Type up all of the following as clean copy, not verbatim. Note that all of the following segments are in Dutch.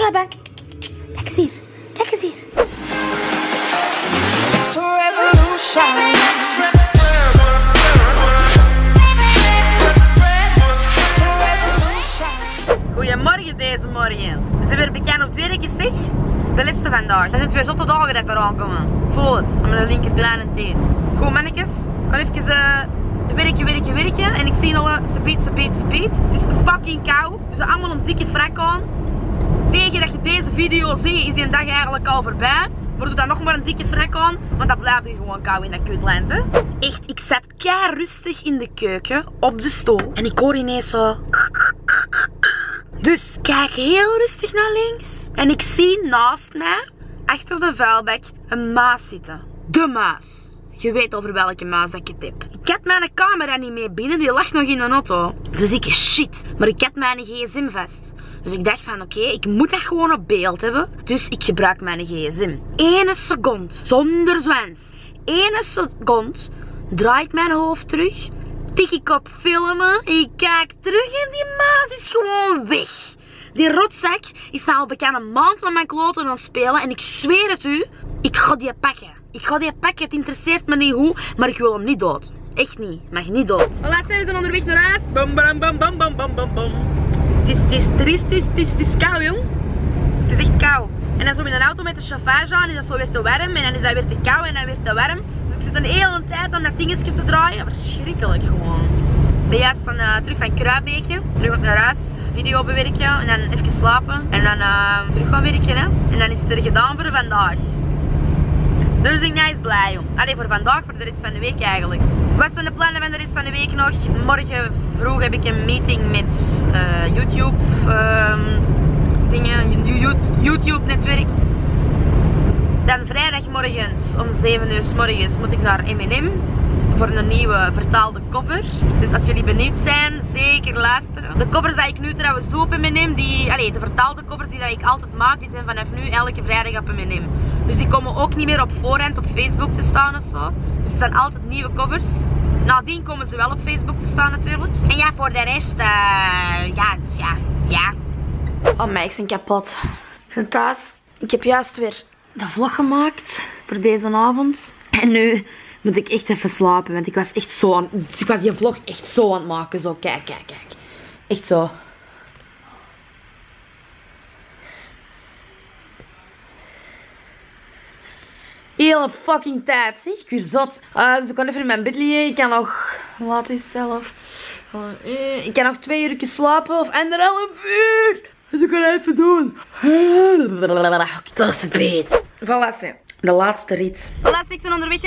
Hela bak. Kijk eens hier. Kijk eens hier. It's a revolution. Goedemorgen deze morgen. We zijn weer bekend op het werk, zeg. De laatste vandaag. Er zijn weer zotte dagen dat eraan komen. Voel het, aan mijn linker kleine teen. Goed mannetjes, ik ga even werken. En ik zie al speed. Het is fucking koud. We zijn allemaal een dikke frak aan. Tegen dat je deze video ziet, is die dag eigenlijk al voorbij. Maar doe dan nog maar een dikke frak aan, want dat blijft hier gewoon koud in dat kutland, hè. Echt, ik zat kei rustig in de keuken, op de stoel. En ik hoor ineens zo... Dus, kijk heel rustig naar links. En ik zie naast mij, achter de vuilbak, een muis zitten. De muis. Je weet over welke muis dat ik het heb. Ik had mijn camera niet mee binnen, die lag nog in de auto. Dus ik, shit, maar ik had mijn gsm vast. Dus ik dacht van oké, ik moet dat gewoon op beeld hebben. Dus ik gebruik mijn gsm. 1 seconde, zonder zwans. 1 seconde, draai ik mijn hoofd terug. Tik ik op filmen. Ik kijk terug en die muis is gewoon weg. Die rotzak is nou al bekend een maand met mijn kloten aan het spelen. En ik zweer het u, ik ga die pakken. Het interesseert me niet hoe, maar ik wil hem niet dood. Echt niet, mag niet dood. Voilà, we zijn onderweg naar huis. Bam, bam, bam, bam, bam, bam, bam, bam. Het is koud, jong. Het is echt koud. En dan zo in een auto met de chauffage aan, is dat zo weer te warm. En dan is dat weer te koud en dan weer te warm. Dus ik zit een hele tijd aan dat dingetje te draaien. Verschrikkelijk gewoon. Ik ben juist terug van Kruibeke. Nu ga ik naar huis, video bewerken en dan even slapen. En dan terug gaan werken, hè. En dan is het er gedaan voor vandaag. Dus ik ben blij, jong. Allee, voor vandaag, voor de rest van de week eigenlijk. Wat zijn de plannen van de rest van de week nog? Morgen vroeg heb ik een meeting met YouTube dingen, YouTube netwerk. Dan vrijdagmorgen om 7 uur 's morgens moet ik naar M&M voor een nieuwe vertaalde cover. Dus als jullie benieuwd zijn, zeker luisteren. De covers die ik nu trouwens doe op M&M, de vertaalde covers die ik altijd maak, die zijn vanaf nu elke vrijdag op M&M. Dus die komen ook niet meer op voorhand op Facebook te staan of zo. Dus het zijn altijd nieuwe covers. Nadien komen ze wel op Facebook te staan natuurlijk. En ja, voor de rest, ja. Oh maar ik ben kapot. Ik ben thuis. Ik heb juist weer de vlog gemaakt voor deze avond. En nu moet ik echt even slapen, want ik was echt zo aan... Ik was die vlog echt zo aan het maken, zo, kijk. Echt zo. Hele fucking tijd, zeg. Ik weer zot. Dus ik kan even in mijn bed liggen. Ik kan nog... Wat is het zelf? Ik kan nog 2 uur slapen of 1,5 uur. Dus ik kan even doen. Dat is beet. Voilà, de laatste rit. Voilà, ik ben onderweg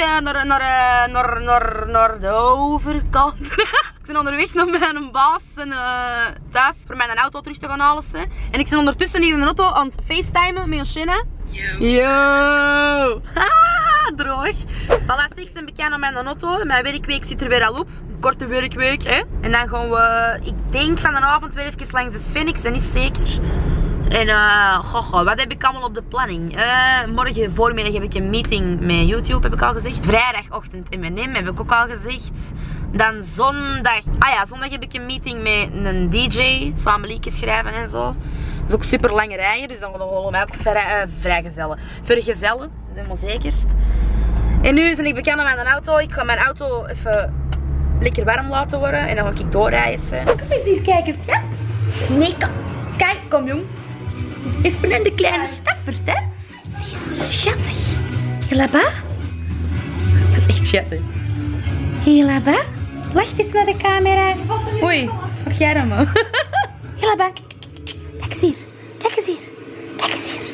naar de overkant. Ik ben onderweg naar mijn baas en thuis voor mijn auto terug te gaan halen. En ik ben ondertussen hier in de auto aan het facetimen met Shanna. Yo! Droog. Voilà, ik ben bekend aan mijn auto. Mijn werkweek zit er weer al op. Een korte werkweek, hè. En dan gaan we, ik denk van de avond weer even langs de Sphinx, en niet zeker. En wat heb ik allemaal op de planning? Morgen voormiddag heb ik een meeting met YouTube, heb ik al gezegd. Vrijdagochtend M&M heb ik ook al gezegd. Dan zondag, zondag heb ik een meeting met een DJ, samen liedjes schrijven en zo. Dat is ook super lange rijen, dus dan gaan we ook vrijgezellen. Vergezellen, dat is helemaal zekerst. En nu ben ik bekend aan mijn auto. Ik ga mijn auto even lekker warm laten worden en dan ga ik doorrijden. Kom eens hier kijken, schat. Nee, kom. Kijk, kom jong. Dus even een de kleine staffert, hè. Zie je, zo schattig. Là-bas? Dat is echt schattig. Hé, là-bas? Lach eens naar de camera. Oei, mag jij dan maar? Hé, là-bas. Kijk eens hier. Kijk eens hier. Kijk eens hier.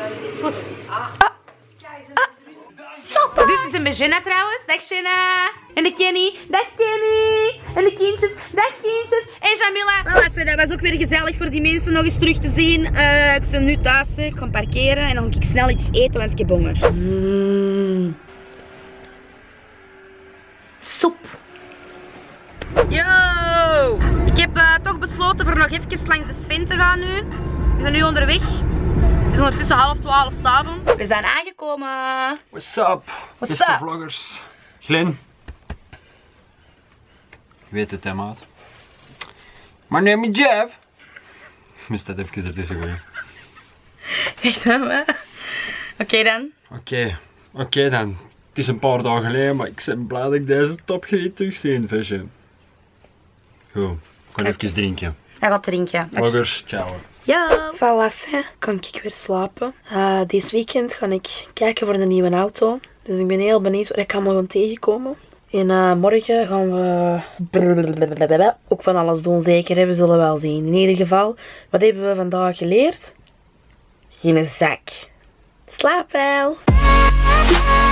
Dus we zijn bij Jenna trouwens. Dag Jenna. En de Kenny. Dag Kenny. En de kindjes. Dag kindjes. En Jamila. Voilà, dat was ook weer gezellig voor die mensen nog eens terug te zien. Ik ben nu thuis. Ik ga parkeren en dan ga ik snel iets eten, want ik heb honger. Soep. Yo. Ik heb toch besloten voor nog even langs de Sven te gaan nu. We zijn nu onderweg. Het is ondertussen 11:30 's avonds. We zijn aangekomen. What's up? Beste vloggers. Glenn. Je weet het, hè, maat. My name is Jeff. Moest dat even ertussen gooien. Echt hè? Oké dan. Oké dan. Het is een paar dagen geleden, maar ik ben blij dat ik deze topgeriet terugzie in visje. Goed, ik ga even drinken. Hij gaat drinken. Vloggers, ciao. Ja, voilà, kan ik weer slapen. Deze weekend ga ik kijken voor de nieuwe auto. Dus ik ben heel benieuwd wat ik allemaal ga tegenkomen. En morgen gaan we ook van alles doen, zeker. Hè? We zullen wel zien. In ieder geval, wat hebben we vandaag geleerd? Geen zak. Slaap wel.